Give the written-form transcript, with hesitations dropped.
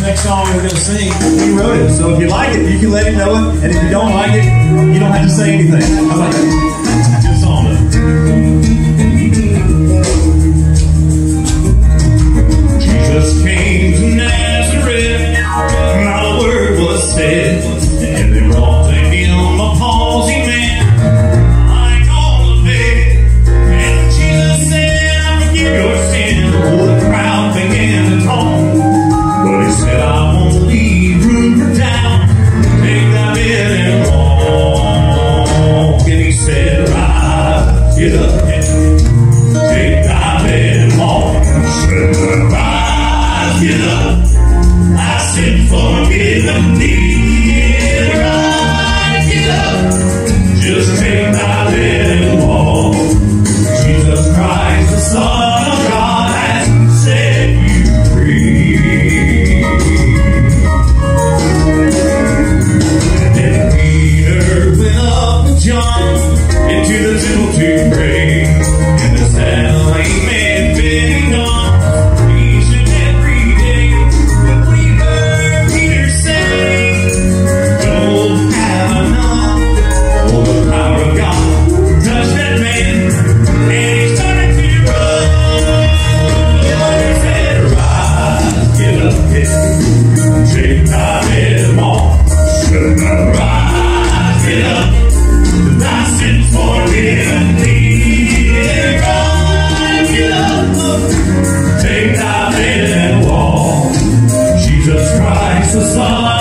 next song we're going to sing, he wrote it. So if you like it, you can let him know it. And if you don't like it, you don't have to say anything. How about that? Good song, though. Jesus came to Nazareth, not a word was said, and they brought to him a palsy man, lying on the bed. And Jesus said, I forgive your sin. Oh, the crowd began to talk, but he said, I won't leave room for doubt. Take thy bed and walk. And he said, rise, get up, take thy bed and walk. He said, rise, get up, I said, forgive thee. Rise, get up, just take thy bed and walk. Jesus Christ, the Son of God, has set you free. And then Peter went up with John into the temple to pray, and the sad lame man begging on, preaching every day. But we heard Peter say, don't have enough. Oh, the power of God touched that man, and he started to run. He said, rise, get up, take thy bed and walk. Rise, get up, thy sins forgiven thee. Rise, get up, take thy bed and walk. Jesus Christ, the Son